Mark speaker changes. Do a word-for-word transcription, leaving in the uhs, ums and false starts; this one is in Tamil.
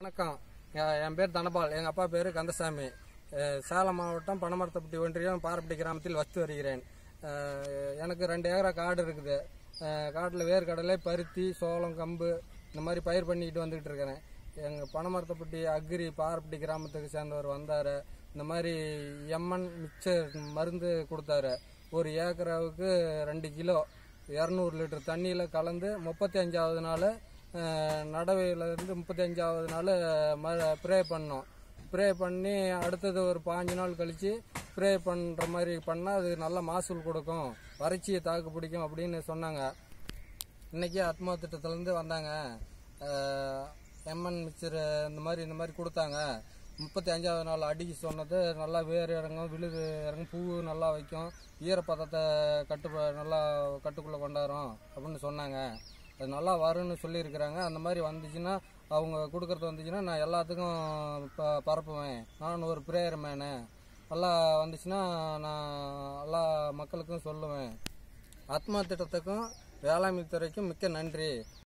Speaker 1: வணக்கம். என் பேர் தனபால். எங்கள் அப்பா பேர் கந்தசாமி. சேலம் மாவட்டம் பனமரத்தப்பட்டி ஒன்றியம் பாரப்பட்டி கிராமத்தில் வசித்து வருகிறேன். எனக்கு ரெண்டு ஏக்கரா காடு இருக்குது. காட்டில் வேர்க்கடலை, பருத்தி, சோளம், கம்பு இந்த மாதிரி பயிர் பண்ணிக்கிட்டு வந்துக்கிட்டு இருக்கிறேன். எங்கள் பனமரத்தப்பட்டி அக்ரி பாரப்பட்டி கிராமத்துக்கு சேர்ந்தவர் வந்தார். இந்த மாதிரி எம்என் மிக்சர் மருந்து கொடுத்தாரு. ஒரு ஏக்கராவுக்கு ரெண்டு கிலோ இரநூறு லிட்டர் தண்ணியில் கலந்து முப்பத்தி அஞ்சாவது நாள் நடவையிலேருந்து முப்பத்தி அஞ்சாவது நாள் ம ப்ரே பண்ணோம். ப்ரே பண்ணி அடுத்தது ஒரு பாஞ்சு நாள் கழித்து ப்ரே பண்ணுற மாதிரி பண்ணால் அது நல்ல மகசூல் கொடுக்கும், வறட்சியை தாக்கு பிடிக்கும் அப்படின்னு சொன்னாங்க. இன்றைக்கி ஆத்மா திட்டத்துலேருந்து வந்தாங்க. எம்என் மிக்சர் இந்த மாதிரி இந்த மாதிரி கொடுத்தாங்க. முப்பத்தி அஞ்சாவது நாள் அடிக்க சொன்னது நல்லா வேர் இறங்கும், விழுது இறங்கும், பூ நல்லா வைக்கும், ஈரப்பதத்தை கட்டு நல்லா கட்டுக்குள்ளே கொண்டாடும் அப்படின்னு சொன்னாங்க. அது நல்லா வரும்னு சொல்லியிருக்கிறாங்க. அந்த மாதிரி வந்துச்சுன்னா, அவங்க கொடுக்குறது வந்துச்சுன்னா நான் எல்லாத்துக்கும் ப பரப்புவேன். நான் ஒரு ப்ரேயர் மேனு. நல்லா வந்துச்சுன்னா நான் எல்லா மக்களுக்கும் சொல்லுவேன். ஆத்மா திட்டத்துக்கும் வேளாண்மை துறைக்கும் மிக்க நன்றி.